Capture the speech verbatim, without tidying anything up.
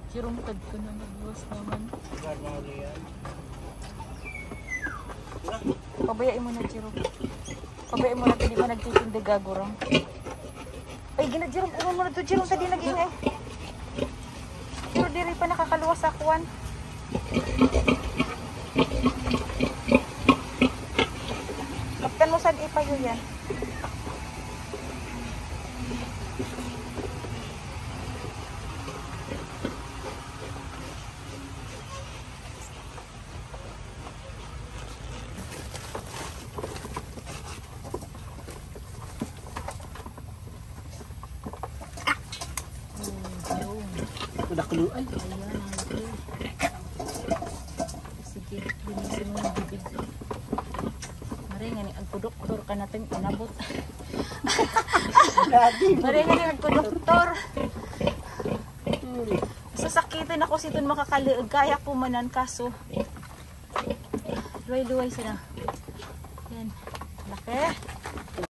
Jerome tag ko na nagbuwas naman. Pabayain mo na, Jerome. Pabayain mo na, hindi pa nagtitindig gagurang. Ay, gina, Jerome, uwan mo na to, Jerome, tadi nag-ingay. Pero diri pa nakakaluwas sa kuwan. Kaptan mo saan ipayo yan? Udah keluar. Ayan ang laki. Sige, linisin mo yung bibig. Maringan ni agpo-doktor ka natin inabot. Maringan ni agpo-doktor. Sasakitin ako siton makakaliig. Kaya pumanan kaso. Luway-luway sila. Yan. Laki.